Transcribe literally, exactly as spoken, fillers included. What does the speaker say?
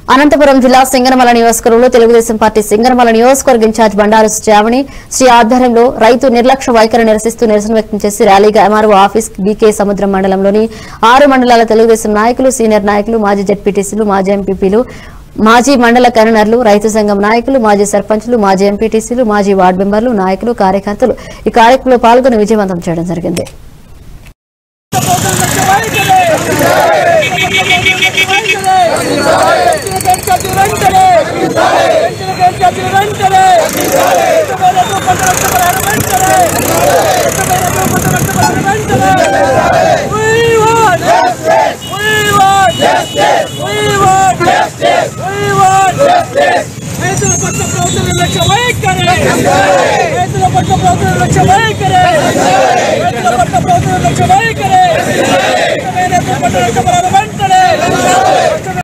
అనంతపురం జిల్లా సింగనమల నియోజకవర్గంలో తెలుగుదేశం పార్టీ సింగనమల నియోజకవర్గ ఇన్ఛార్జ్ బండారు శ్రావణి శ్రీ ఆధ్వర్యంలో రైతు నిర్లక్ష్య వైఖరి నిరసిస్తూ నిరసన వ్యక్తం చేసి ర్యాలీగా ఎంఆర్ఓ ఆఫీస్ బీకే సముద్రం మండలంలోని ఆరు మండలాల తెలుగుదేశం నాయకులు సీనియర్ నాయకులు మాజీ జెడ్పీటీసీలు మాజీ ఎంపీపీలు మాజీ మండల కన్వీనర్లు రైతు సంఘం నాయకులు మాజీ సర్పంచులు మాజీ ఎంపీటీసీలు మాజీ వార్డు మెంబర్లు నాయకులు కార్యకర్తలు ఈ కార్యక్రమంలో పాల్గొని విజయవంతం చేయడం జరిగింది. Justice!